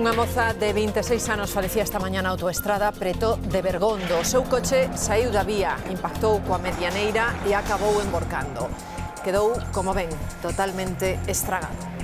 Unha moza de 26 anos falecía esta mañá na autoestrada preto de Bergondo. O seu coche saiu da vía, impactou coa medianeira e acabou emborcando. Quedou, como ven, totalmente estragado.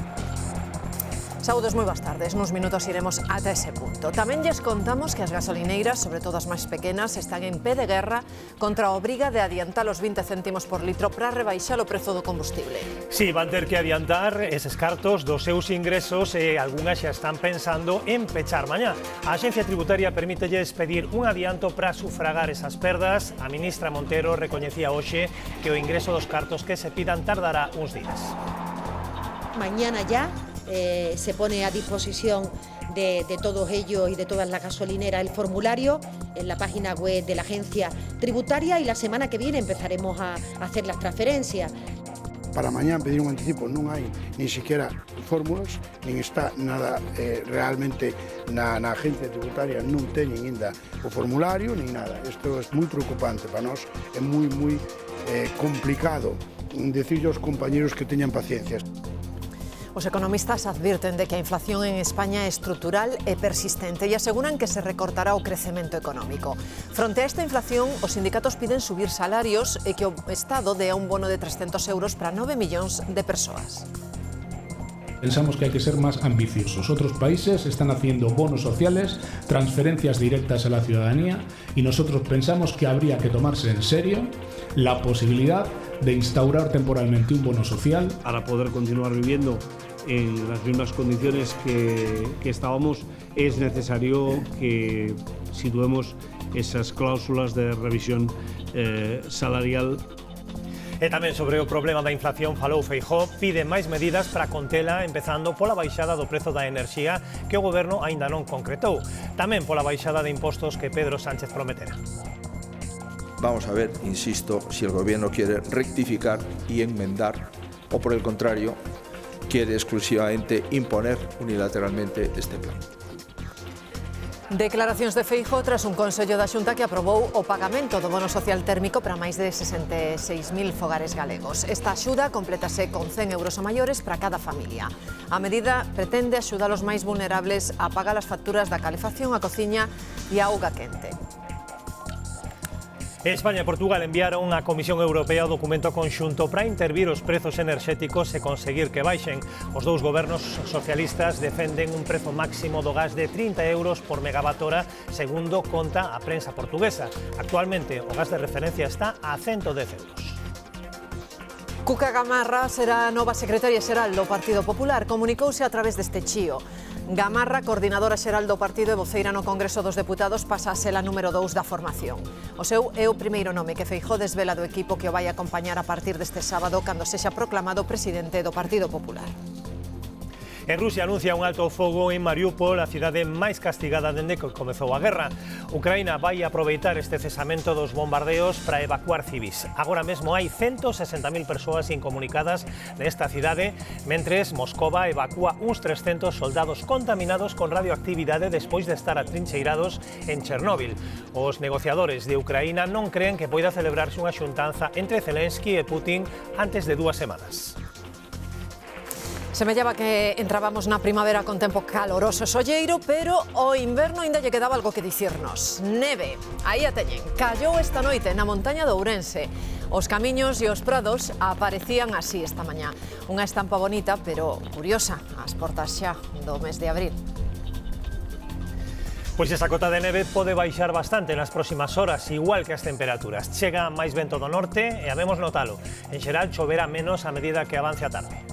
Saúdos, moi boas tardes. Nuns minutos iremos ata ese punto. Tamén lles contamos que as gasolineiras, sobre todo as máis pequenas, están en pé de guerra contra a obriga de adiantar os 20 céntimos por litro para rebaixar o prezo do combustible. Sí, van ter que adiantar eses cartos dos seus ingresos e algunhas xa están pensando en pechar mañá. A Axencia Tributaria permítelles pedir un adianto para sufragar esas perdas. A ministra Montero recoñecía hoxe que o ingreso dos cartos que se pidan tardará uns días. Mañana ya se pone a disposición de todos ellos y de todas las gasolineras el formulario en la página web de la Agencia Tributaria y la semana que viene empezaremos a hacer las transferencias. Para mañá pedir un anticipo non hai ni siquiera fórmulas, nin está nada realmente na Agencia Tributaria, non teñen ainda o formulario, nin nada. Isto é moi preocupante para nós, é moi complicado decirle aos compañeros que teñan paciencia. Os economistas advirten de que a inflación en España é estrutural e persistente e aseguran que se recortará o crecemento económico. Fronte a esta inflación, os sindicatos piden subir salarios e que o Estado dea un bono de 300 euros para 9 millóns de persoas. Pensamos que hay que ser más ambiciosos. Otros países están haciendo bonos sociales, transferencias directas a la ciudadanía y nosotros pensamos que habría que tomarse en serio la posibilidad de instaurar temporalmente un bono social. Para poder continuar viviendo en las mismas condiciones que estábamos, es necesario que situemos esas cláusulas de revisión salarial. E tamén sobre o problema da inflación falou Feijóo, pide máis medidas para contela, empezando pola baixada do prezo da enerxía que o goberno aínda non concretou. Tamén pola baixada de impostos que Pedro Sánchez prometera. Vamos a ver, insisto, si el gobierno quiere rectificar y enmendar o por el contrario quiere exclusivamente imponer unilateralmente este plan. Declaracións de Feijóo tras un consello da Xunta que aprobou o pagamento do bono social térmico para máis de 66.000 fogares galegos. Esta axuda complétase con 100 euros a maiores para cada familia. A medida pretende axudar os máis vulnerables a pagar as facturas da calefacción, a cociña e a auga quente. España e Portugal enviaron á Comisión Europea o documento conxunto para intervir os prezos enerxéticos e conseguir que baixen. Os dous gobernos socialistas defenden un prezo máximo do gas de 30 euros por megawatt hora, segundo conta a prensa portuguesa. Actualmente o gas de referencia está a 110 euros. Cuca Gamarra será a nova secretaria xeral do Partido Popular. Comunicouse a través deste chío. Gamarra, coordinadora xeral do partido e voceira no Congreso dos Deputados, pasa a ser a número 2 da formación. O seu é o primeiro nome que Feijóo desvela do equipo que o vai acompañar a partir deste sábado cando sexa proclamado presidente do Partido Popular. En Rusia anuncia un alto ao fogo en Mariupol, a cidade máis castigada dende que comezou a guerra. Ucraína vai aproveitar este cesamento dos bombardeos para evacuar civis. Agora mesmo hai 160.000 persoas incomunicadas nesta cidade, mentres Moscova evacúa uns 300 soldados contaminados con radioactividade despois de estar atrincheirados en Chernóbil. Os negociadores de Ucraína non creen que poida celebrarse unha xuntanza entre Zelensky e Putin antes de 2 semanas. Semellaba que entrábamos na primavera con tempo caloroso e solleiro, pero o inverno ainda lle quedaba algo que dicirnos. Neve, aí a teñen. Callou esta noite na montaña de Ourense. Os camiños e os prados aparecían así esta mañá. Unha estampa bonita, pero curiosa, ás portas xa do mes de abril. Pois esa cota de neve pode baixar bastante nas próximas horas, igual que as temperaturas. Chega máis vento do norte e habemos notalo. En xeral choverá menos a medida que avance a tarde.